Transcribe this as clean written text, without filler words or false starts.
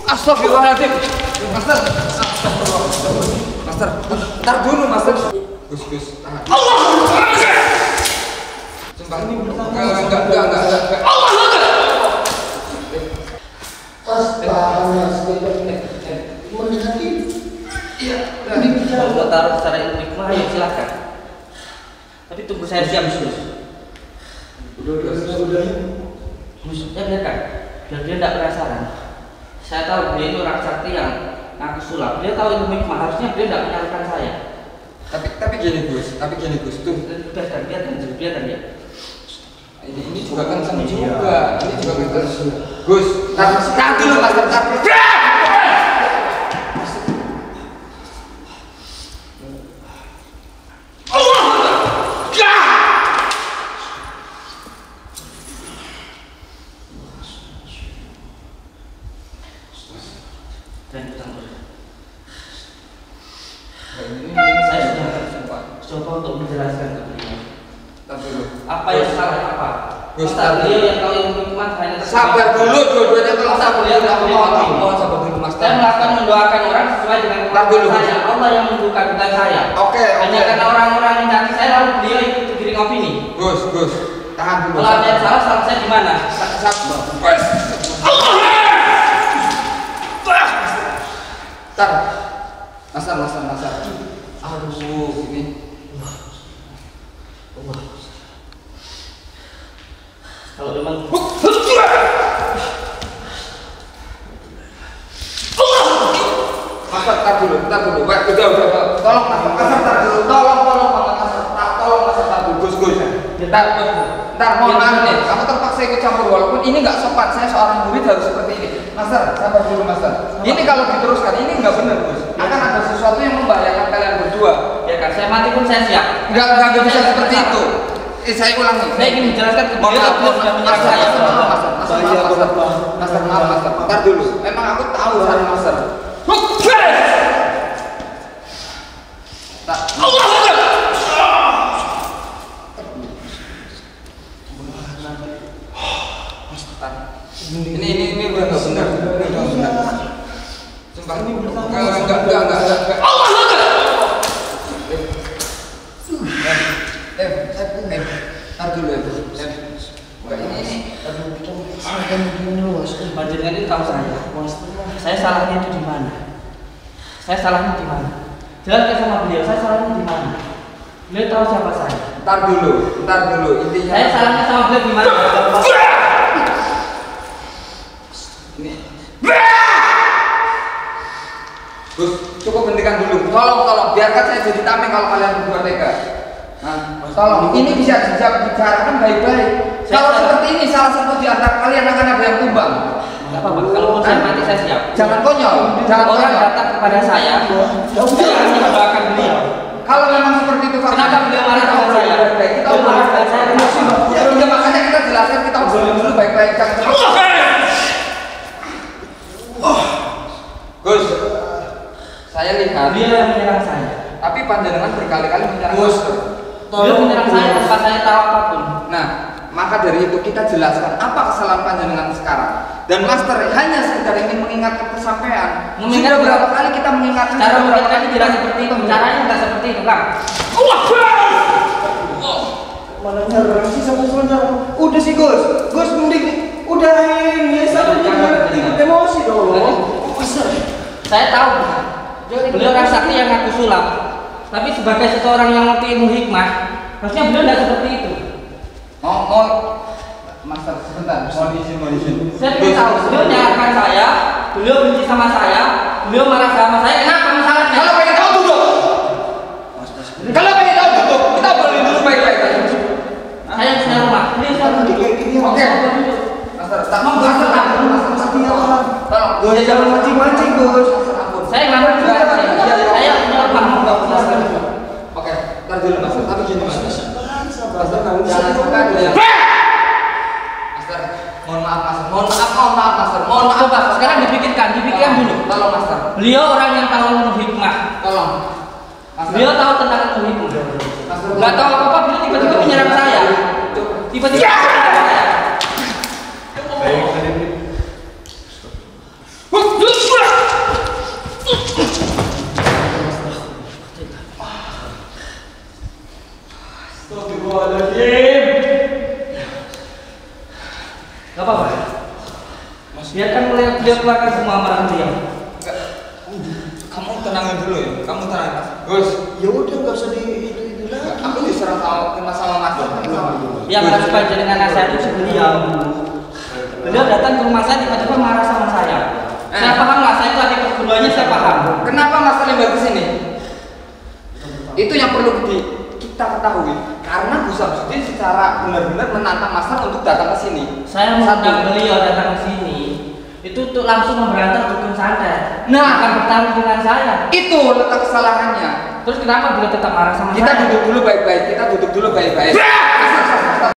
Astagfirullahaladzim. Master. Master, ntar dulu Master. Gus, tahan. Allah. Sumpah ini enggak. Allah. Iya. Kalau taruh secara hikmah, ayo silakan. Tapi tunggu saya siap, Gus. Udah. Gus, ya biarkan. Biar dia tidak penasaran. Saya tahu dia itu orang sakti yang ngaku sulap. Dia tahu ilmu hikmah, harusnya dia tidak menyalahkan saya. Tapi gini Gus, tuh. Biarkan dia. Ini juga kenceng juga. Ini juga kenceng. Gus, tahan dulu Master. Saya sudah coba untuk menjelaskan ke beliau. Apa yang salah apa? Beliau yang tahu ilmu hikmah hanya sabar dulu, dua-duanya kalau sabar ya mohon sabar dulu Mas. Saya melakukan mendoakan orang sesuai dengan kemampuan saya. Allah yang menentukan, bukan saya. Oke. Hanya karena orang-orang mencaci saya lalu beliau ikut giring opini. Gus, tahan dulu. Kalau ada yang salah saya di mana? Tar, Master. Aduh, ini. Kalau memang Master, tar dulu. Udah. Tolong Master, tar dulu. Tolong Master, tar dulu. Gus. Ntar mohon maaf nih, kamu terpaksa ikut campur walaupun ini nggak sopan. Saya seorang murid harus seperti ini. Master, sabar dulu Master. Ini kalau diteruskan ini nggak benar Gus. Akan ada sesuatu yang membahayakan kalian berdua. ya kan saya mati pun saya siap. Nggak bisa seperti itu. Saya ulangi. Saya ingin menjelaskan ke beliau sudah menyerang saya. Master. Ntar dulu. Memang aku tahu cara Master. Allah. Ini udah nggak benar. Sumpah ini enggak. Allah. Ntar dulu ya. Ini. Panjenengan itu tahu saya. Saya salahnya itu di mana? Jelaskan sama beliau, saya salahnya di mana? Beliau tahu siapa saya. Ntar dulu. Intinya. Saya salahnya sama beliau di mana? Ini. Gus, cukup hentikan dulu. Tolong, biarkan saya jadi tameng kalau kalian berdua tega. Nah, tolong. Ini bisa dibicarakan baik-baik. Kalau seperti ini salah satu di antara kalian akan ada yang tumbang. Enggak apa-apa. Kalau mau saya mati saya siap. Jangan konyol. Orang datang kepada saya akan mendoakan beliau. Kalau memang seperti itu, kenapa beliau marah sama saya? Kita marah sama saya. Ya, makanya kita jelaskan, kita obrolin dulu baik-baik. Gus, saya lihat Beliau yang menyerang saya. tapi panjenengan berkali-kali menyerang Gus, beliau menyerang saya tanpa saya tahu apapun. Nah, maka dari itu kita jelaskan apa kesalahan panjenengan sekarang. Dan Master hanya sekedar ingin mengingatkan kesampaian. Sudah berapa kali kita mengingatkan? Cara mengingatkan tidak seperti itu. Caranya nggak seperti itu, Kang. Allah. Mana nyerang sih sampai sekarang? Udah sih Gus mending udahin ya sampai jangan ikut emosi dong. Saya tahu beliau orang sakti yang ngaku sulap, tapi sebagai seseorang yang ngerti ilmu hikmah, harusnya beliau tidak seperti itu. Master, sebentar. Mohon izin. Saya tidak tahu. Beliau nyalakan saya, beliau benci sama saya, beliau marah sama saya. Kenapa masalahnya? Kalau pengen tahu duduk. Kita obrolin dulu baik-baik. Saya punya rumah. Beliau saya Oke. Master, Gus jangan mancing Gus. saya nggak ngerti juga. Saya punya rumah. Oke, ntar dulu Master. Tapi gini Master. Jangan sampai ada yang Master, mohon maaf Master. Coba sekarang dipikirkan dulu. Tolong Master. Beliau orang yang tahu ilmu hikmah. Tolong. Master. Beliau tahu tentang ilmu hikmah. Master. Nggak tahu apa-apa, beliau tiba-tiba menyerang saya. Tiba-tiba menyerang saya. Baik, Biarkan beliau keluarkan semua amarah beliau. Enggak. Kamu tenangin dulu ya. Kamu tenangin Mas. Gus. Ya udah nggak usah di itu lagi. Aku diserang sama Mas. Yang harus panjenengan nasihat itu beliau. Beliau datang ke rumah saya tiba-tiba marah sama saya. Saya paham lah, saya itu adik perguruannya, saya paham. Kenapa Mas Salim ke sini? Itu yang perlu kita ketahui. Karena Bu Samsudin secara benar-benar menantang Mas Sam untuk datang ke sini. Saya mengundang beliau datang ke sini itu untuk langsung memberantas dukun santet. Nah, akan bertanggung dengan saya. Itu letak kesalahannya. Terus kenapa beliau tetap marah sama Kita saya? duduk dulu baik-baik.